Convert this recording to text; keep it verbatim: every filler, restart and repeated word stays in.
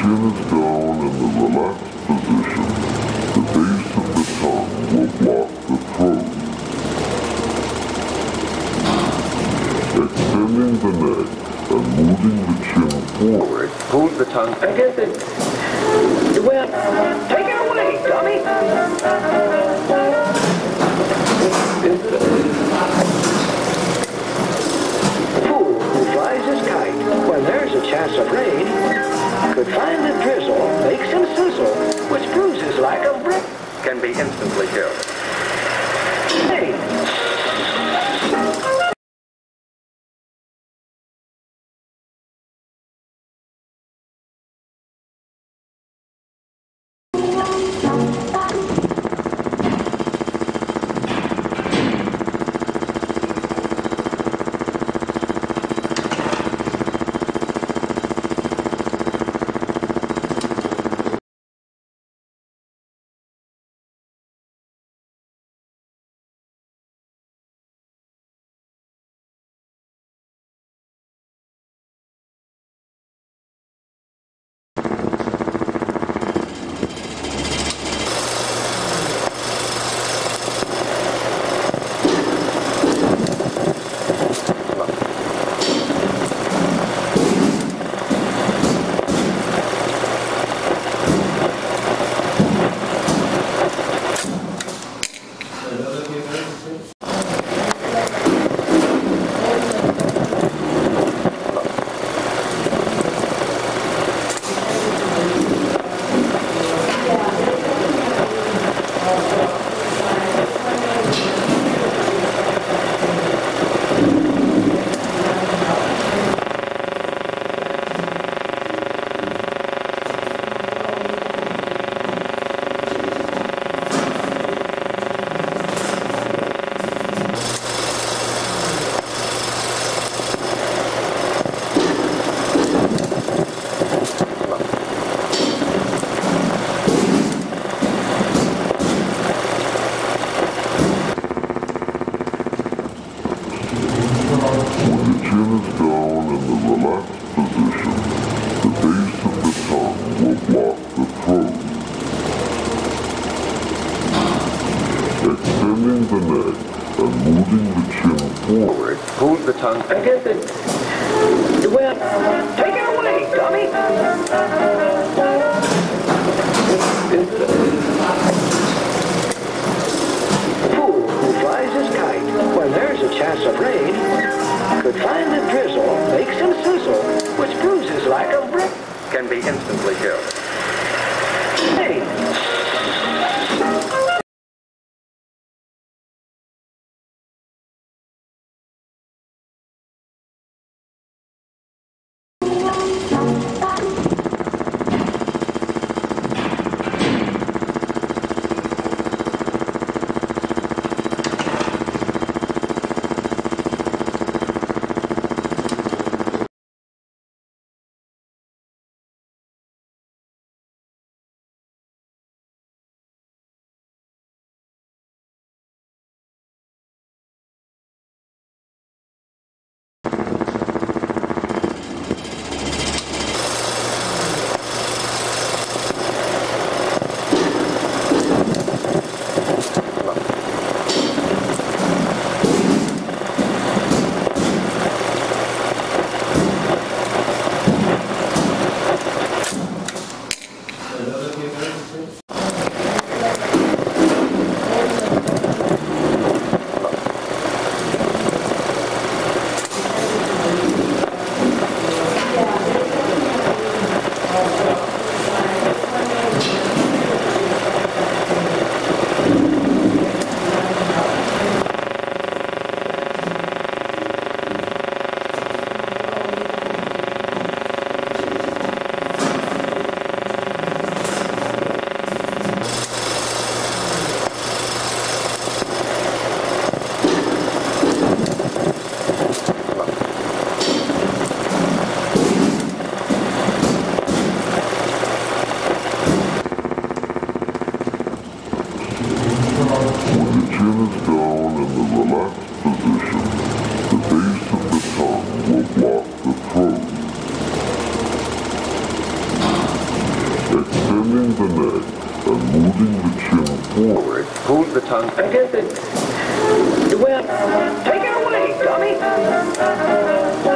chin is down in the relaxed position, the base of the tongue will block the throat. Extending the neck and moving the chin forward. Hold the tongue. I guess it... Well, take it away, dummy! Fool who flies his kite when there's a chance of rain could find the drizzle makes him sizzle, which bruises like a brick. Can be instantly killed. Hey! I guess it... Well, take it away, dummy! Fool who flies his kite when there's a chance of rain could find the drizzle makes him sizzle, which bruises like a brick. Can be instantly killed. Hey! the neck and moving the chin forward. Hold the tongue. I guess it... Well, take it away, dummy.